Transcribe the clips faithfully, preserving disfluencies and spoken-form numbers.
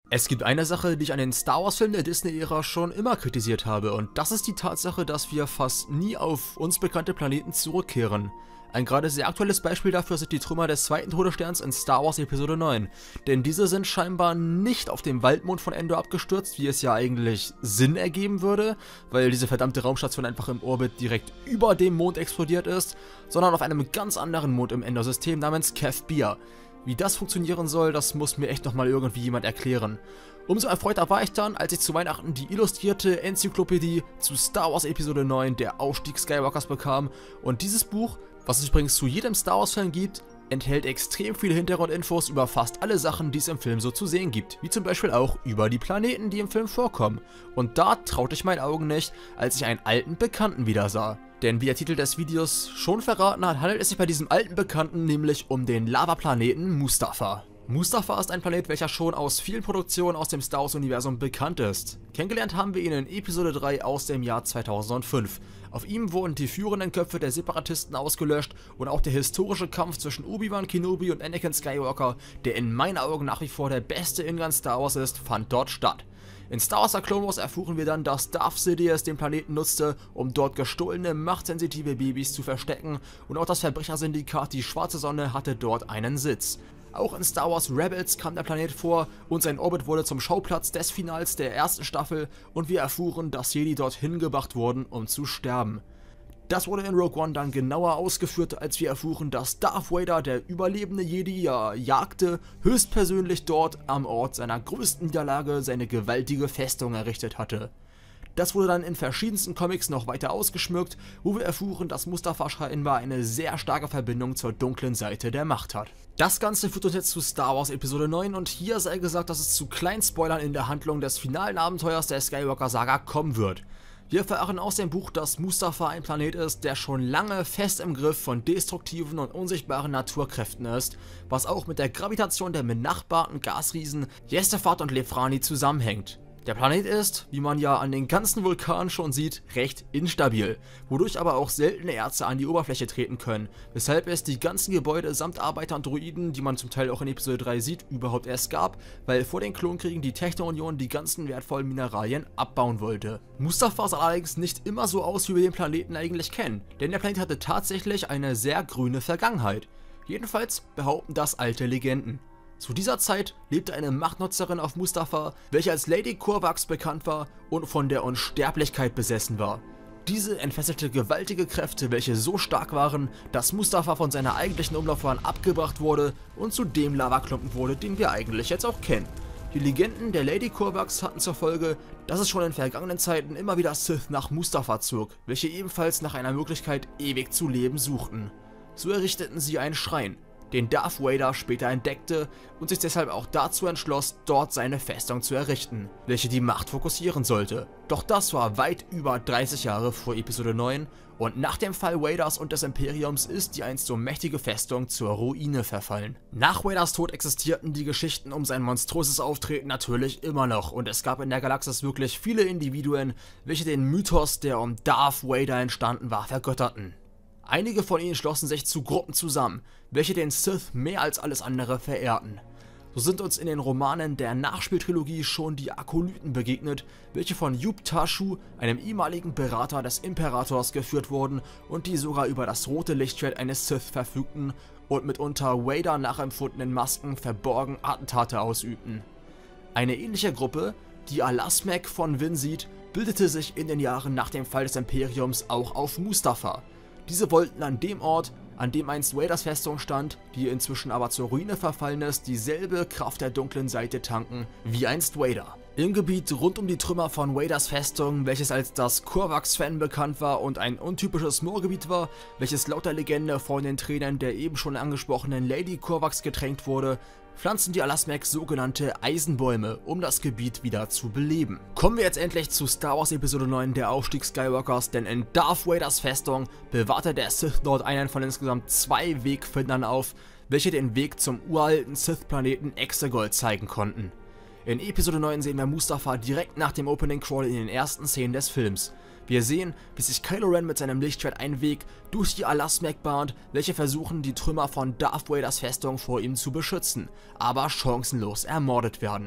Es gibt eine Sache, die ich an den Star Wars Filmen der Disney-Ära schon immer kritisiert habe, und das ist die Tatsache, dass wir fast nie auf uns bekannte Planeten zurückkehren. Ein gerade sehr aktuelles Beispiel dafür sind die Trümmer des zweiten Todessterns in Star Wars Episode neun, denn diese sind scheinbar nicht auf dem Waldmond von Endor abgestürzt, wie es ja eigentlich Sinn ergeben würde, weil diese verdammte Raumstation einfach im Orbit direkt über dem Mond explodiert ist, sondern auf einem ganz anderen Mond im Endor-System namens Kef Bir. Wie das funktionieren soll, das muss mir echt nochmal irgendwie jemand erklären. Umso erfreuter war ich dann, als ich zu Weihnachten die illustrierte Enzyklopädie zu Star Wars Episode neun, der Aufstieg Skywalkers, bekam, und dieses Buch, was es übrigens zu jedem Star Wars Film gibt, enthält extrem viele Hintergrundinfos über fast alle Sachen, die es im Film so zu sehen gibt, wie zum Beispiel auch über die Planeten, die im Film vorkommen. Und da traute ich meinen Augen nicht, als ich einen alten Bekannten wieder sah. Denn wie der Titel des Videos schon verraten hat, handelt es sich bei diesem alten Bekannten nämlich um den Lavaplaneten Mustafar. Mustafar ist ein Planet, welcher schon aus vielen Produktionen aus dem Star Wars Universum bekannt ist. Kennengelernt haben wir ihn in Episode drei aus dem Jahr zweitausendfünf. Auf ihm wurden die führenden Köpfe der Separatisten ausgelöscht und auch der historische Kampf zwischen Obi-Wan Kenobi und Anakin Skywalker, der in meinen Augen nach wie vor der beste Ingun Star Wars ist, fand dort statt. In Star Wars: The Clone Wars erfuhren wir dann, dass Darth Sidious den Planeten nutzte, um dort gestohlene, machtsensitive Babys zu verstecken, und auch das Verbrechersyndikat Die Schwarze Sonne hatte dort einen Sitz. Auch in Star Wars Rebels kam der Planet vor und sein Orbit wurde zum Schauplatz des Finals der ersten Staffel, und wir erfuhren, dass Jedi dorthin gebracht wurden, um zu sterben. Das wurde in Rogue One dann genauer ausgeführt, als wir erfuhren, dass Darth Vader, der überlebende Jedi, ja jagte, höchstpersönlich dort am Ort seiner größten Niederlage seine gewaltige Festung errichtet hatte. Das wurde dann in verschiedensten Comics noch weiter ausgeschmückt, wo wir erfuhren, dass Mustafar scheinbar eine sehr starke Verbindung zur dunklen Seite der Macht hat. Das Ganze führt uns jetzt zu Star Wars Episode neun, und hier sei gesagt, dass es zu kleinen Spoilern in der Handlung des finalen Abenteuers der Skywalker-Saga kommen wird. Wir erfahren aus dem Buch, dass Mustafar ein Planet ist, der schon lange fest im Griff von destruktiven und unsichtbaren Naturkräften ist, was auch mit der Gravitation der benachbarten Gasriesen Yestafat und Lefrani zusammenhängt. Der Planet ist, wie man ja an den ganzen Vulkanen schon sieht, recht instabil, wodurch aber auch seltene Erze an die Oberfläche treten können, weshalb es die ganzen Gebäude samt Arbeiter und Droiden, die man zum Teil auch in Episode drei sieht, überhaupt erst gab, weil vor den Klonkriegen die Techno-Union die ganzen wertvollen Mineralien abbauen wollte. Mustafar sah allerdings nicht immer so aus, wie wir den Planeten eigentlich kennen, denn der Planet hatte tatsächlich eine sehr grüne Vergangenheit. Jedenfalls behaupten das alte Legenden. Zu dieser Zeit lebte eine Machtnutzerin auf Mustafar, welche als Lady Corvax bekannt war und von der Unsterblichkeit besessen war. Diese entfesselte gewaltige Kräfte, welche so stark waren, dass Mustafar von seiner eigentlichen Umlaufbahn abgebracht wurde und zu dem Lavaklumpen wurde, den wir eigentlich jetzt auch kennen. Die Legenden der Lady Corvax hatten zur Folge, dass es schon in vergangenen Zeiten immer wieder Sith nach Mustafar zog, welche ebenfalls nach einer Möglichkeit, ewig zu leben, suchten. So errichteten sie einen Schrein, den Darth Vader später entdeckte und sich deshalb auch dazu entschloss, dort seine Festung zu errichten, welche die Macht fokussieren sollte. Doch das war weit über dreißig Jahre vor Episode neun, und nach dem Fall Vaders und des Imperiums ist die einst so mächtige Festung zur Ruine verfallen. Nach Vaders Tod existierten die Geschichten um sein monströses Auftreten natürlich immer noch, und es gab in der Galaxis wirklich viele Individuen, welche den Mythos, der um Darth Vader entstanden war, vergötterten. Einige von ihnen schlossen sich zu Gruppen zusammen, welche den Sith mehr als alles andere verehrten. So sind uns in den Romanen der Nachspieltrilogie schon die Akolyten begegnet, welche von Yup Tashu, einem ehemaligen Berater des Imperators, geführt wurden und die sogar über das rote Lichtschwert eines Sith verfügten und mitunter Vader nachempfundenen Masken verborgen Attentate ausübten. Eine ähnliche Gruppe, die Alasmek von Winseed, bildete sich in den Jahren nach dem Fall des Imperiums auch auf Mustafar. Diese wollten an dem Ort, an dem einst Vaders Festung stand, die inzwischen aber zur Ruine verfallen ist, dieselbe Kraft der dunklen Seite tanken wie einst Vader. Im Gebiet rund um die Trümmer von Vaders Festung, welches als das Corvax-Fan bekannt war und ein untypisches Moorgebiet war, welches laut der Legende von den Tränen der eben schon angesprochenen Lady Corvax getränkt wurde, pflanzen die Alasmek sogenannte Eisenbäume, um das Gebiet wieder zu beleben. Kommen wir jetzt endlich zu Star Wars Episode neun, der Aufstieg Skywalkers, denn in Darth Vaders Festung bewahrte der Sith Lord einen von insgesamt zwei Wegfindern auf, welche den Weg zum uralten Sith-Planeten Exegol zeigen konnten. In Episode neun sehen wir Mustafar direkt nach dem Opening Crawl in den ersten Szenen des Films. Wir sehen, wie sich Kylo Ren mit seinem Lichtschwert einen Weg durch die Alasmek bahnt, welche versuchen, die Trümmer von Darth Vaders Festung vor ihm zu beschützen, aber chancenlos ermordet werden.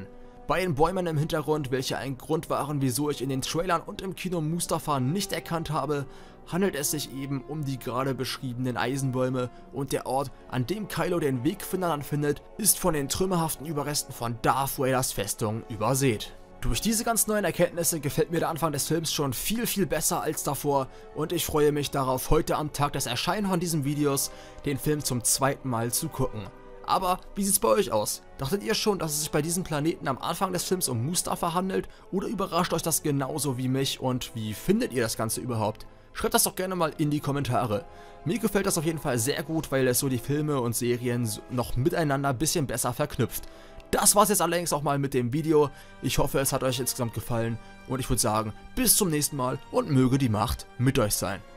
Bei den Bäumen im Hintergrund, welche ein Grund waren, wieso ich in den Trailern und im Kino Mustafa nicht erkannt habe, handelt es sich eben um die gerade beschriebenen Eisenbäume und der Ort, an dem Kylo den Wegfinder dann findet, ist von den trümmerhaften Überresten von Darth Vaders Festung übersät. Durch diese ganz neuen Erkenntnisse gefällt mir der Anfang des Films schon viel viel besser als davor und ich freue mich darauf, heute am Tag des Erscheinen von diesen Videos den Film zum zweiten Mal zu gucken. Aber wie sieht's bei euch aus? Dachtet ihr schon, dass es sich bei diesem Planeten am Anfang des Films um Mustafa handelt oder überrascht euch das genauso wie mich und wie findet ihr das Ganze überhaupt? Schreibt das doch gerne mal in die Kommentare. Mir gefällt das auf jeden Fall sehr gut, weil es so die Filme und Serien noch miteinander ein bisschen besser verknüpft. Das war's jetzt allerdings auch mal mit dem Video. Ich hoffe, es hat euch insgesamt gefallen und ich würde sagen, bis zum nächsten Mal und möge die Macht mit euch sein.